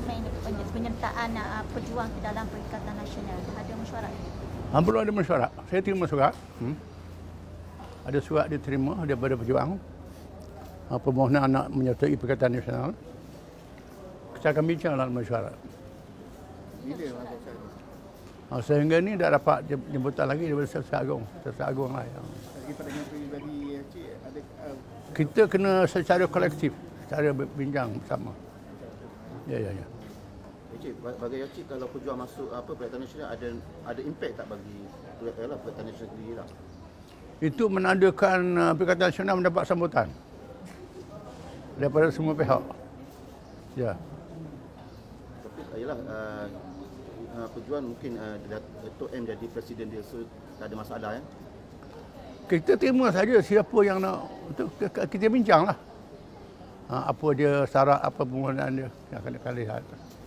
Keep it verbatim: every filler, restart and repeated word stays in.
mengenai penyertaan uh, pejuang ke dalam Perikatan Nasional? Ada mesyuarat? Ha, belum ada mesyuarat. Saya terima surat. Hmm. Ada surat diterima daripada pejuang. Ha, permohonan nak menyertai Perikatan Nasional. Kita akan bincang dalam mesyuarat. Bila masa saya? Ha, sehingga ni dah dapat jemputan lagi daripada Jaksa Agung. Jaksa Agung lah yang Lagi pandangan peribadi Cik, ada uh, kita kena secara kolektif, secara bincang bersama. Ya, ya, ya. Cik, bagi Cik kalau pejuang masuk apa Perikatan Nasional ada ada impak tak bagi lah Perikatan Nasional sendiri lah? Itu menandakan uh, Perikatan Nasional mendapat sambutan daripada semua pihak. Ya. Tapi ayalah uh, uh, pejuang mungkin uh, Dato' M jadi presiden dia, so tak ada masalah ya. Kita terima saja siapa yang nak, kita bincanglah. Ha, apa dia syarat, apa permohonan dia yang akan kita lihat.